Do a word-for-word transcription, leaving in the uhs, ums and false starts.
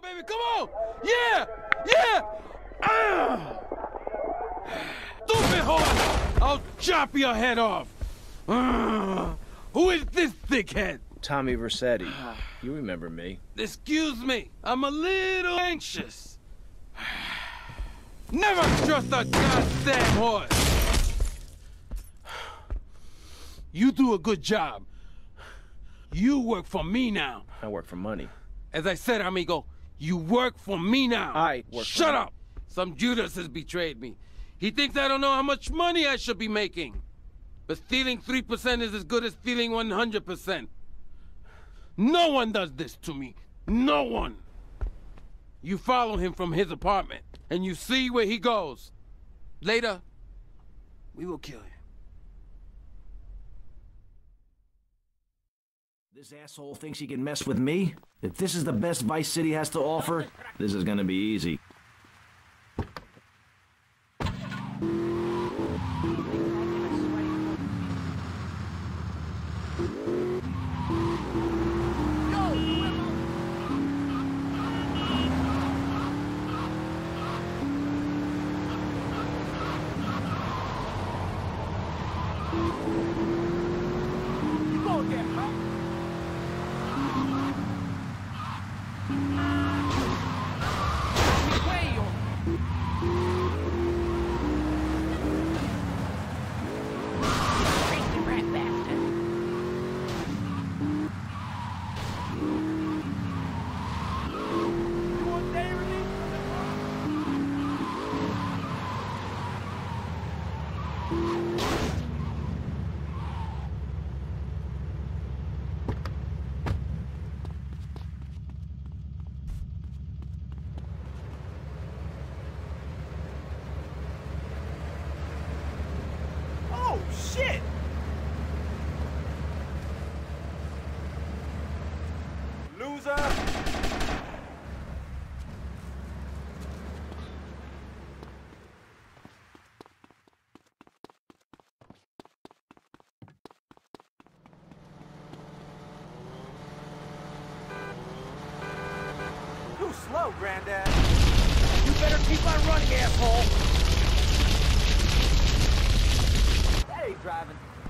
on, baby, come on! Yeah! Yeah! Ah! Stupid horse! I'll chop your head off! Ah! Who is this thickhead? Tommy Vercetti. You remember me. Excuse me, I'm a little anxious. Never trust a goddamn horse! You do a good job. You work for me now. I work for money. As I said, amigo, you work for me now. I work Shut for up! Some Judas has betrayed me. He thinks I don't know how much money I should be making. But stealing three percent is as good as stealing one hundred percent. No one does this to me. No one. You follow him from his apartment, and you see where he goes. Later, we will kill him. This asshole thinks he can mess with me? If this is the best Vice City has to offer, this is gonna be easy. You go there, huh? Oh, shit! Loser! Too slow, Granddad. You better keep on running, asshole! Hey, driving.